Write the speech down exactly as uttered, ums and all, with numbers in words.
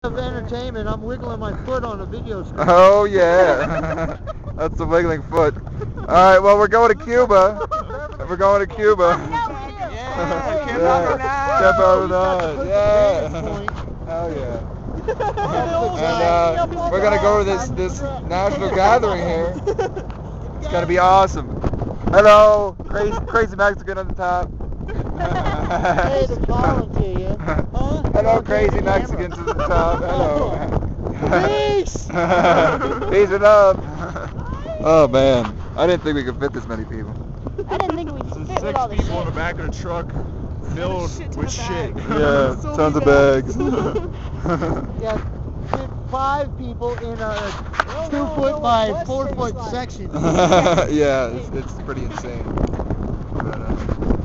of entertainment, I'm wiggling my foot on a video screen. Oh yeah, that's the wiggling foot. All right, well we're going to Cuba. We're going to Cuba. Yeah, Camp Yeah. Camp Alvarado. Yeah. Hell yeah. And uh, we're gonna go to this this national gathering here. It's gonna be awesome. Hello, crazy crazy Mexican on the top. Hey, they're calling to you. Huh? Hello, crazy Mexicans at the top. Hello. Peace! Peace and love. Oh man, I didn't think we could fit this many people. I didn't think we'd fit with all the Six people in shit. the back of the truck filled with shit. Yeah, tons of bags. Yeah, fit five people in a two foot by four foot section. Yeah, it's, it's pretty insane. But, uh,